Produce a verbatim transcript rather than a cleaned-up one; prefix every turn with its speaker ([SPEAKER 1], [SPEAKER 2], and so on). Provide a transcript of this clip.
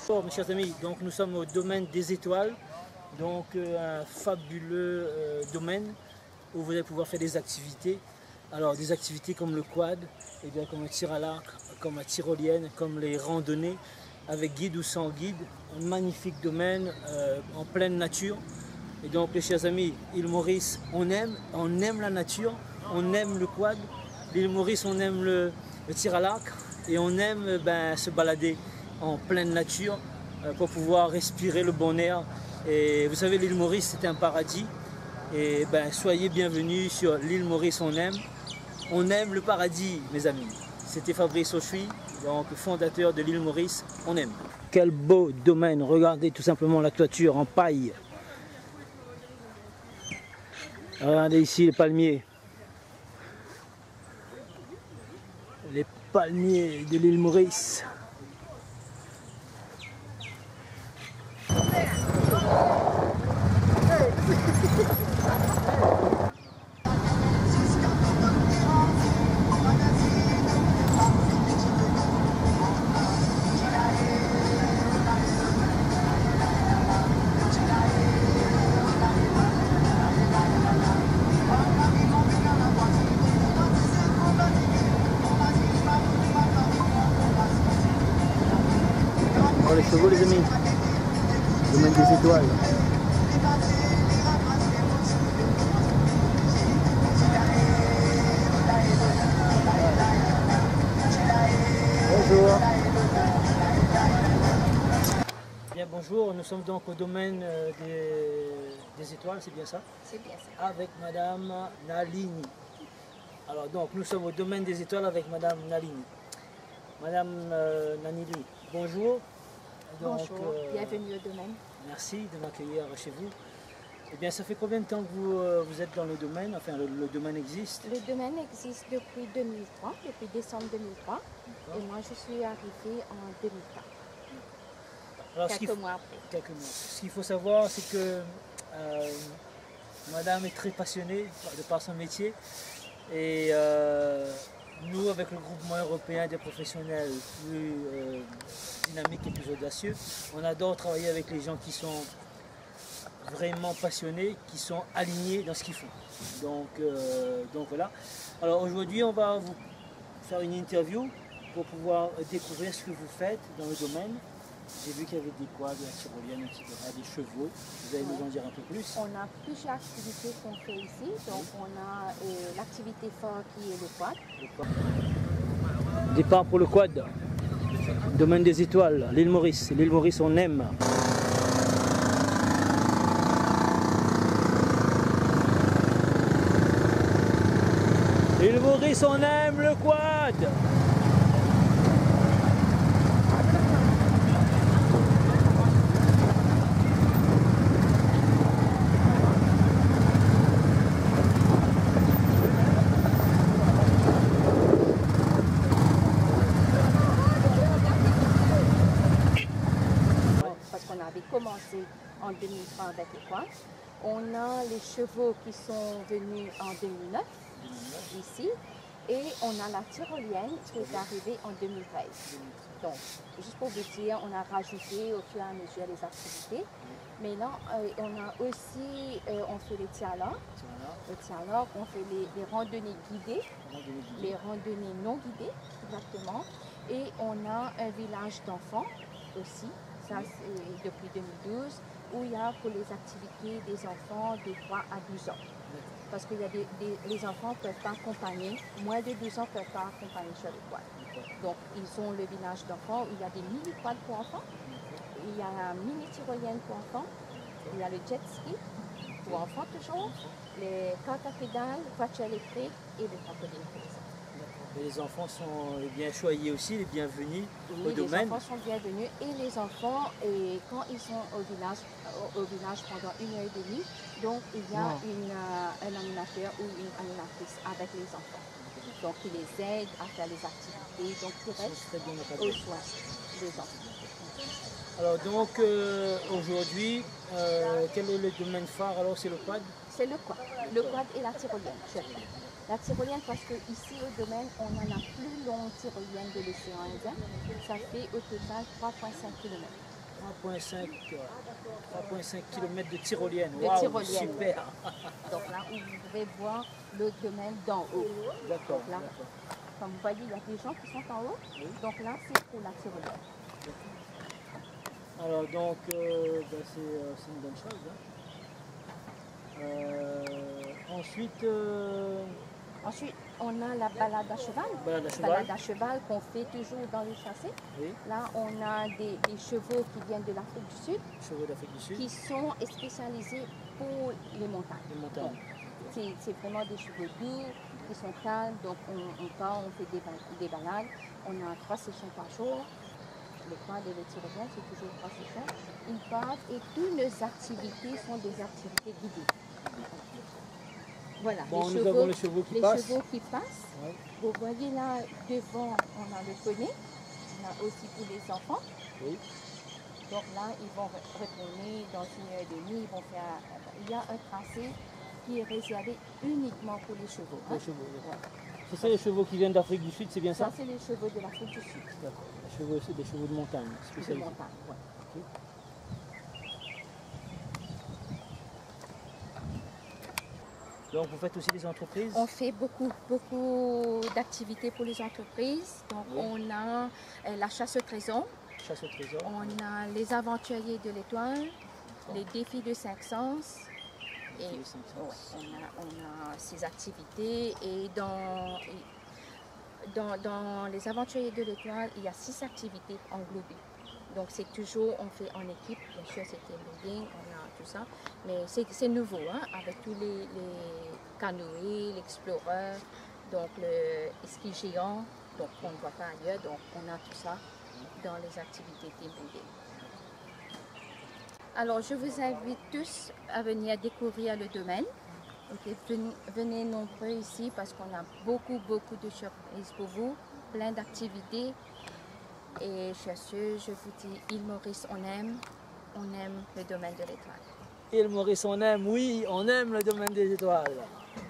[SPEAKER 1] Bon, mes chers amis, donc nous sommes au domaine des étoiles, donc euh, un fabuleux euh, domaine où vous allez pouvoir faire des activités. Alors des activités comme le quad, et bien comme un tir à l'arc, comme la tyrolienne, comme les randonnées avec guide ou sans guide. Un magnifique domaine euh, en pleine nature. Et donc les chers amis, île Maurice, on aime, on aime la nature, on aime le quad. L'île Maurice, on aime le, le tir à l'arc et on aime ben, se balader en pleine nature euh, pour pouvoir respirer le bon air. Et vous savez, l'île Maurice, c'est un paradis. Et ben, soyez bienvenus sur l'île Maurice, on aime. On aime le paradis, mes amis. C'était Fabrice Auchuy, donc fondateur de l'île Maurice, on aime. Quel beau domaine, regardez tout simplement la toiture en paille. Regardez ici les palmiers. Les palmiers de l'île Maurice. Oh, les chevaux, les amis, domaine des étoiles. Bonjour. Bien, bonjour, nous sommes donc au domaine des, des étoiles, c'est bien ça?
[SPEAKER 2] C'est bien ça.
[SPEAKER 1] Avec Madame Nalini. Alors donc, nous sommes au domaine des étoiles avec Madame Nalini. Madame euh, Nalini, bonjour. Donc,
[SPEAKER 2] Bonjour,
[SPEAKER 1] euh,
[SPEAKER 2] bienvenue au domaine.
[SPEAKER 1] Merci de m'accueillir chez vous. Eh bien, ça fait combien de temps que vous, euh, vous êtes dans le domaine? Enfin, le, le domaine existe?
[SPEAKER 2] Le domaine existe depuis deux mille trois, depuis décembre deux mille trois. Et moi, je suis arrivée en deux mille quatre.
[SPEAKER 1] Alors,
[SPEAKER 2] quelques
[SPEAKER 1] faut,
[SPEAKER 2] mois après.
[SPEAKER 1] Quelques mois. Ce qu'il faut savoir, c'est que euh, Madame est très passionnée de par son métier. Et euh, nous, avec le groupement européen des professionnels plus euh, dynamiques et plus audacieux, on adore travailler avec les gens qui sont vraiment passionnés, qui sont alignés dans ce qu'ils font. Donc, euh, donc voilà. Alors aujourd'hui, on va vous faire une interview pour pouvoir découvrir ce que vous faites dans le domaine. J'ai vu qu'il y avait des quads, de la tyrolienne, et cetera, des chevaux. Vous allez nous en dire un peu plus.
[SPEAKER 2] On a plusieurs activités qu'on fait ici. Donc on a euh, l'activité phare qui est le quad.
[SPEAKER 1] Le quad. Départ pour le quad. Domaine des étoiles, l'île Maurice. L'île Maurice, on aime. L'île Maurice, on aime le quad.
[SPEAKER 2] Parce qu'on avait commencé en deux mille trois avec le quad. On a les chevaux qui sont venus en deux mille neuf. Ici, et on a la tyrolienne qui est arrivée en deux mille treize. Donc, juste pour vous dire, on a rajouté au fur et à mesure les activités. Mais là, euh, on a aussi, euh, on fait les tirs à l'arc, les tirs à l'arc, on fait les, les randonnées guidées, les randonnées non guidées, exactement. Et on a un village d'enfants aussi, ça c'est depuis deux mille douze, où il y a pour les activités des enfants de trois à douze ans. Parce que y a des, des, les enfants ne peuvent pas accompagner, moins de douze ans ne peuvent pas accompagner sur les quads. Donc, ils ont le village d'enfants où il y a des mini-quads pour enfants, il y a la mini-tyrolienne pour enfants, il y a le jet ski pour enfants toujours, les cartes à pédales, voitures électriques et le trampoline pour les enfants.
[SPEAKER 1] Et les enfants sont les bien choyés aussi, les bienvenus
[SPEAKER 2] oui,
[SPEAKER 1] au domaine.
[SPEAKER 2] Les enfants sont bienvenus et les enfants, et quand ils sont au village, au, au village pendant une heure et demie, donc il y a wow. une, euh, un animateur ou une animatrice avec les enfants. Donc il les aide à faire les activités, donc ils restent aux soins des enfants.
[SPEAKER 1] Alors donc euh, aujourd'hui, euh, quel est le domaine phare? Alors c'est le quad?
[SPEAKER 2] C'est le quad, le quad et la tyrolienne. La tyrolienne parce qu'ici au domaine, on a la plus longue tyrolienne de l'océan Indien. Ça fait au total trois virgule cinq kilomètres.
[SPEAKER 1] trois virgule cinq kilomètres de tyrolienne.
[SPEAKER 2] De
[SPEAKER 1] Wow,
[SPEAKER 2] tyrolienne.
[SPEAKER 1] super.
[SPEAKER 2] Donc là où vous pouvez voir le domaine d'en haut.
[SPEAKER 1] D'accord.
[SPEAKER 2] Donc là, comme vous voyez, il y a des gens qui sont en haut.
[SPEAKER 1] Oui.
[SPEAKER 2] Donc là, c'est pour la tyrolienne.
[SPEAKER 1] Alors donc, euh, ben, c'est euh, c'est une bonne chose. Hein. Euh, ensuite, euh,
[SPEAKER 2] Ensuite, on a la balade à cheval.
[SPEAKER 1] balade à cheval.
[SPEAKER 2] Balade à cheval qu'on fait toujours dans les chassés.
[SPEAKER 1] Oui,
[SPEAKER 2] Là, on a des, des chevaux qui viennent de l'Afrique du Sud,
[SPEAKER 1] chevaux d'Afrique du Sud,
[SPEAKER 2] qui sont spécialisés pour les montagnes.
[SPEAKER 1] les montagnes.
[SPEAKER 2] C'est c'est vraiment des chevaux doux, qui sont calmes. Donc, on, on part, on fait des, ba- des balades. On a trois sessions par jour. Les quads et les tyroliennes, c'est toujours trois sessions. Ils partent et toutes nos activités sont des activités guidées. Voilà,
[SPEAKER 1] Bon,
[SPEAKER 2] les
[SPEAKER 1] nous
[SPEAKER 2] chevaux,
[SPEAKER 1] avons les chevaux qui
[SPEAKER 2] les
[SPEAKER 1] passent.
[SPEAKER 2] chevaux qui passent.
[SPEAKER 1] Ouais.
[SPEAKER 2] Vous voyez là, devant, on a le poney. On a aussi pour les enfants.
[SPEAKER 1] Oui.
[SPEAKER 2] Donc là, ils vont re- retourner dans une heure et demie. Ils vont faire. Il y a un tracé qui est réservé uniquement pour les chevaux. hein.
[SPEAKER 1] Les chevaux.
[SPEAKER 2] Ouais.
[SPEAKER 1] C'est ça les chevaux qui viennent d'Afrique du Sud, c'est bien ça?
[SPEAKER 2] Ça, c'est les chevaux de l'Afrique du Sud.
[SPEAKER 1] D'accord. Les chevaux, c'est des chevaux de montagne,
[SPEAKER 2] De
[SPEAKER 1] spécialisés.
[SPEAKER 2] montagne. ouais.
[SPEAKER 1] Ok. Donc vous faites aussi des entreprises?
[SPEAKER 2] On fait beaucoup, beaucoup d'activités pour les entreprises. Donc,
[SPEAKER 1] Oui.
[SPEAKER 2] on a euh, la chasse au trésor,
[SPEAKER 1] Chasse au trésor.
[SPEAKER 2] on a les aventuriers de l'étoile, les défis de cinq sens. Et
[SPEAKER 1] Défis de cinq sens.
[SPEAKER 2] ouais, on, a, on a ces activités. Et dans, et dans, dans les aventuriers de l'étoile, il y a six activités englobées. Donc, c'est toujours, on fait en équipe, bien sûr, c'est team building, on a tout ça. Mais c'est c'est nouveau, hein, avec tous les, les canoës, l'explorer, donc le ski géant, donc on ne voit pas ailleurs, donc on a tout ça dans les activités team building. Alors, je vous invite tous à venir découvrir le domaine. Ok, ven- venez nombreux ici parce qu'on a beaucoup, beaucoup de surprises pour vous, plein d'activités. Et chers ceux, je vous dis, Île Maurice, on aime, on aime le domaine de l'étoile.
[SPEAKER 1] Île Maurice, on aime, oui, on aime le domaine des étoiles.